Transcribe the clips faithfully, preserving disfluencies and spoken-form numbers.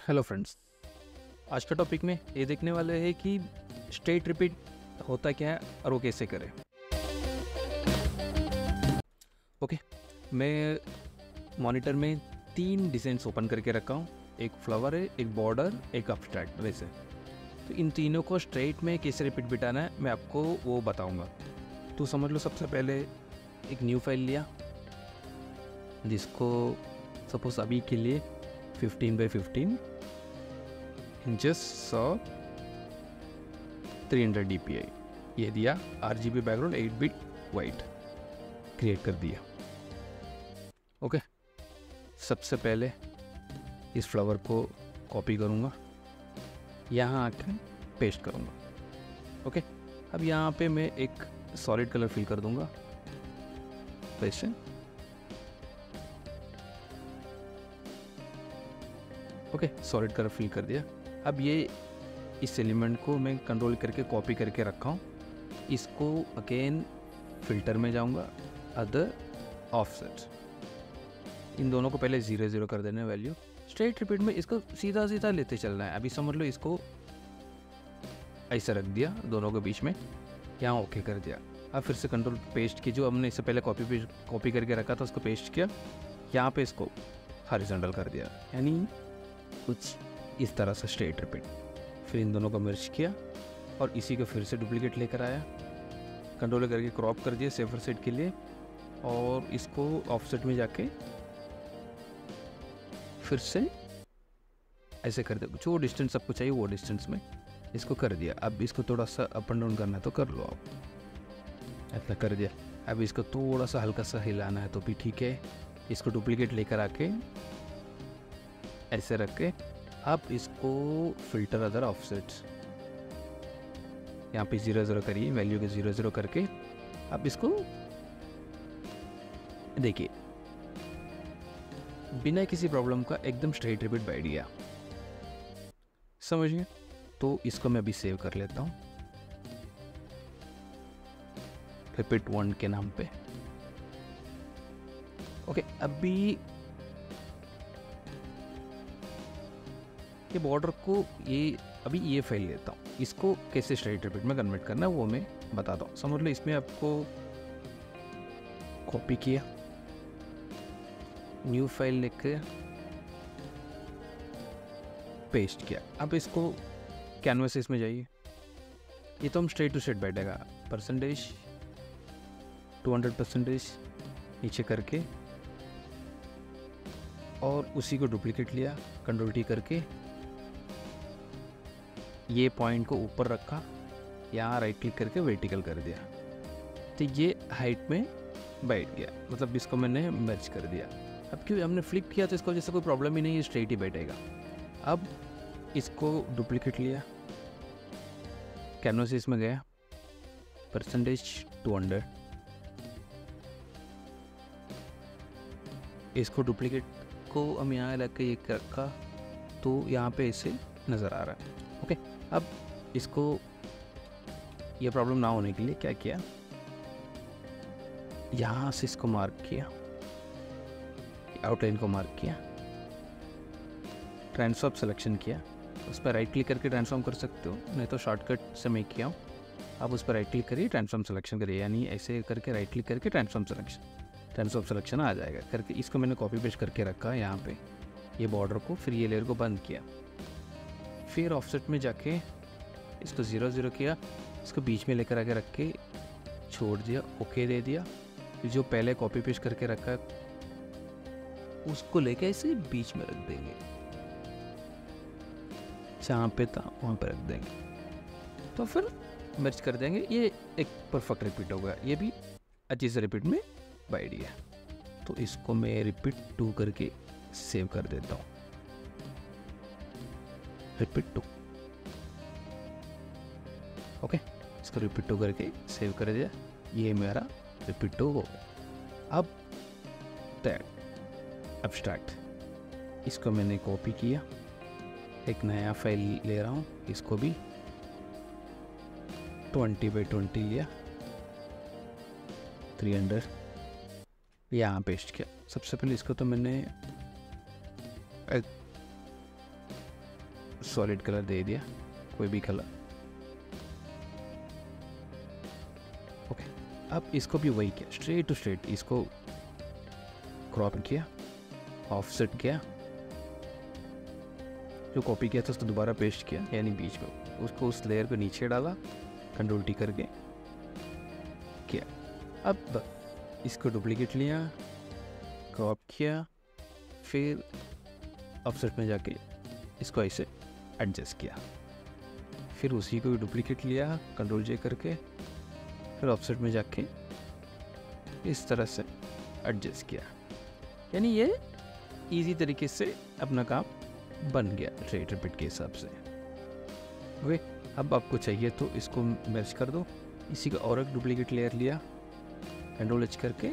Hello friends, आज का topic में ये देखने वाले हैं कि स्ट्रेट रिपीट होता क्या है और वो कैसे करें। ओके, मैं मॉनिटर में तीन डिजाइन्स ओपन करके रखा हूँ। एक फ्लावर है, एक बॉर्डर, एक अब्स्ट्रैक्ट। वैसे तो इन तीनों को स्ट्रेट में कैसे रिपीट बिठाना है मैं आपको वो बताऊँगा। तो समझ लो, सबसे पहले एक न्यू फाइल लिया जिसको सपोज अभी के लिए फिफ्टीन बाई फिफ्टीन इंचेस सौ three hundred D P I ये दिया। R G B background eight bit white create कर दिया। ओके, सबसे पहले इस फ्लावर को कॉपी करूँगा, यहाँ आकर पेस्ट करूँगा। ओके, अब यहाँ पे मैं एक सॉलिड कलर फिल कर दूँगा वैसे। ओके, सॉलिड कलर फिल कर दिया। अब ये इस एलिमेंट को मैं कंट्रोल करके कॉपी करके रखा हूँ। इसको अगेन फिल्टर में जाऊँगा, अदर ऑफसेट। इन दोनों को पहले ज़ीरो ज़ीरो कर देना वैल्यू। स्ट्रेट रिपीट में इसको सीधा सीधा लेते चलना है। अभी समझ लो, इसको ऐसे रख दिया दोनों के बीच में, यहाँ ओके कर दिया। अब फिर से कंट्रोल पेस्ट की, जो हमने इससे पहले कॉपी पेस्ट कॉपी करके रखा था उसको पेस्ट किया, यहाँ पे इसको हॉरिजॉन्टल कर दिया, यानी कुछ इस तरह से स्ट्रेट रिपीट। फिर इन दोनों को मर्ज किया और इसी को फिर से डुप्लीकेट लेकर आया, कंट्रोल करके क्रॉप कर दिया सेफर सेट के लिए, और इसको ऑफसेट में जाके फिर से ऐसे कर दिया। जो डिस्टेंस आपको चाहिए वो डिस्टेंस में इसको कर दिया। अब इसको थोड़ा सा अप एंड डाउन करना है तो कर लो आप, ऐसा कर दिया। अब इसको थोड़ा सा हल्का सा हिलाना है तो भी ठीक है। इसको डुप्लीकेट लेकर आके ऐसे रख के आप इसको फिल्टर अदर ऑफसेट्स, यहाँ पे ज़ीरो ज़ीरो करिए, वैल्यू के ज़ीरो ज़ीरो करके आप इसको देखिए, बिना किसी प्रॉब्लम का एकदम स्ट्रेट रिपीट बैठ गया। समझिए? तो इसको मैं अभी सेव कर लेता हूँ रिपीट वन के नाम पे। ओके, अभी ये बॉर्डर को, ये अभी ये फाइल लेता हूँ, इसको कैसे स्ट्रेट रिपीट में कन्वर्ट करना है वो मैं बताता हूँ। समझ लो, इसमें आपको कॉपी किया, न्यू फाइल लेके पेस्ट किया। अब इसको कैनवस इसमें जाइए, ये तो हम स्ट्रेट टू स्ट्रेट बैठेगा। परसेंटेज टू हंड्रेड परसेंटेज नीचे करके और उसी को डुप्लीकेट लिया, कंट्रोल टी करके ये पॉइंट को ऊपर रखा, यहाँ राइट क्लिक करके वर्टिकल कर दिया, तो ये हाइट में बैठ गया। मतलब इसको मैंने मर्ज कर दिया। अब क्यों हमने फ्लिप किया तो इसको जैसे कोई प्रॉब्लम ही नहीं है, स्ट्रेट ही बैठेगा। अब इसको डुप्लीकेट लिया, कैनवस में गया, परसेंटेज टू हंड्रेड, इसको डुप्लीकेट को हम यहाँ रख के एक रखा तो यहाँ पे ऐसे नज़र आ रहा है। ओके, अब इसको ये प्रॉब्लम ना होने के लिए क्या किया, यहाँ से इसको मार्क किया, आउटलाइन को मार्क किया, ट्रांसफॉर्म सिलेक्शन किया, उस पर राइट क्लिक करके ट्रांसफॉर्म कर सकते हो, नहीं तो शॉर्टकट से मैं किया हूँ। आप उस पर राइट क्लिक करिए, ट्रांसफॉर्म सिलेक्शन करिए, यानी ऐसे करके राइट क्लिक करके ट्रांसफॉर्म सिलेक्शन ट्रांसफॉर्म सिलेक्शन आ जाएगा करके। इसको मैंने कॉपी पेस्ट करके रखा है यहाँ पे, ये बॉर्डर को, फिर ये लेयर को बंद किया, फिर ऑफसेट में जाके इसको ज़ीरो ज़ीरो किया, इसको बीच में लेकर आके रख के छोड़ दिया, ओके दे दिया। फिर जो पहले कॉपी पेस्ट करके रखा उसको लेके ऐसे बीच में रख देंगे, जहाँ पे था वहाँ पे रख देंगे, तो फिर मर्ज कर देंगे। ये एक परफेक्ट रिपीट होगा, ये भी अच्छी से रिपीट में बैठ गया। तो इसको मैं रिपीट टू करके सेव कर देता हूँ, रिपीट टू। ओके, इसको रिपीट टू करके सेव कर दिया, ये मेरा रिपीट टू हो गया। अब दैट एब्स्ट्रैक्ट, इसको मैंने कॉपी किया, एक नया फाइल ले रहा हूँ, इसको भी ट्वेंटी बाई ट्वेंटी लिया, थ्री हंड्रेड यहाँ पेस्ट किया। सबसे पहले इसको तो मैंने सॉलिड कलर दे दिया, कोई भी कलर। ओके, अब इसको भी वही किया, स्ट्रेट टू स्ट्रेट इसको क्रॉप किया, ऑफसेट किया, जो कॉपी किया था उसको दोबारा पेस्ट किया, यानी बीच में उसको उस लेयर को नीचे डाला, कंट्रोल टी करके किया। अब इसको डुप्लीकेट लिया, क्रॉप किया, फिर ऑफसेट में जाके इसको ऐसे एडजस्ट किया, फिर उसी को भी डुप्लीकेट लिया, कंट्रोल जे करके, फिर ऑफसेट में जाके इस तरह से एडजस्ट किया। यानी ये इजी तरीके से अपना काम बन गया स्ट्रेट रिपीट के हिसाब से। ओके, अब आपको चाहिए तो इसको मैच कर दो, इसी का और एक डुप्लीकेट लेयर लिया, कंट्रोल एच करके,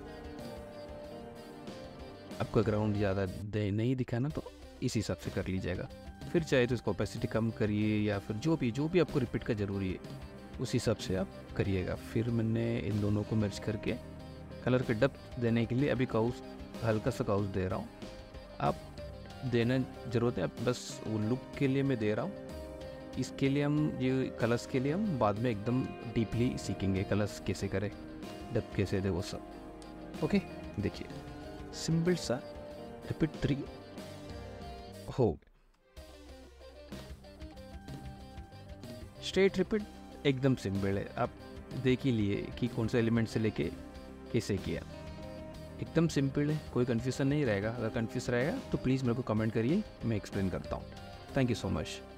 आपका ग्राउंड ज़्यादा दे नहीं दिखाना तो इस हिसाब से कर लीजिएगा। फिर चाहे तो इसको ओपेसिटी कम करिए या फिर जो भी जो भी आपको रिपीट का ज़रूरी है उस हिसाब से आप करिएगा। फिर मैंने इन दोनों को मर्ज करके कलर के डेप्थ देने के लिए अभी काउस हल्का सा काउस दे रहा हूँ, आप देना ज़रूरत है, बस वो लुक के लिए मैं दे रहा हूँ। इसके लिए हम ये कलर्स के लिए हम बाद में एकदम डीपली सीखेंगे, कलर्स कैसे करें, डेप्थ कैसे दे वो सब। ओके, देखिए सिंपल सा रिपीट थ्री हो गया। स्ट्रेट रिपीट एकदम सिंपल है, आप देख ही लिए कि कौन सा एलिमेंट से लेके कैसे किया, एकदम सिंपल है, कोई कन्फ्यूज़न नहीं रहेगा। अगर कन्फ्यूज़ रहेगा तो प्लीज़ मेरे को कमेंट करिए, मैं एक्सप्लेन करता हूँ। Thank you so much.